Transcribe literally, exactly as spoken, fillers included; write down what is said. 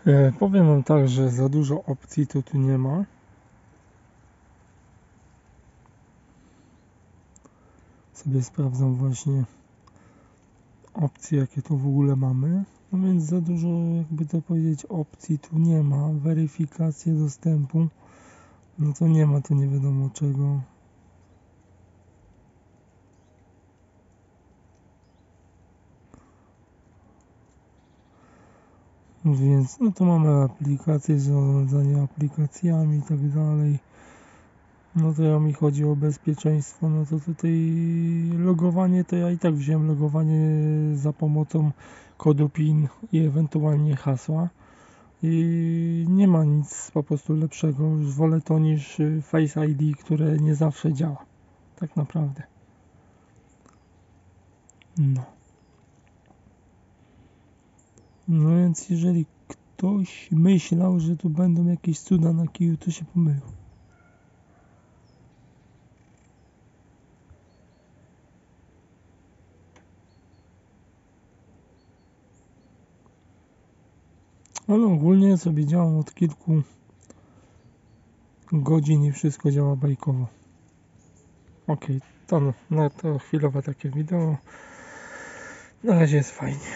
E, powiem wam tak, że za dużo opcji to tu nie ma. Sobie sprawdzam właśnie opcje, jakie tu w ogóle mamy. No więc za dużo, jakby to powiedzieć, opcji tu nie ma. Weryfikację dostępu, no to nie ma tu nie wiadomo czego. Więc no to mamy aplikacje, zarządzanie aplikacjami i tak dalej. No to ja mi chodzi o bezpieczeństwo, no to tutaj logowanie, to ja i tak wziąłem logowanie za pomocą kodu PIN i ewentualnie hasła. I nie ma nic po prostu lepszego, już wolę to niż Face I D, które nie zawsze działa, tak naprawdę. No. No więc jeżeli ktoś myślał, że tu będą jakieś cuda na kiju, to się pomylił. Ale ogólnie sobie działam od kilku godzin i wszystko działa bajkowo. Ok, to, no, to chwilowe takie wideo. Na razie jest fajnie.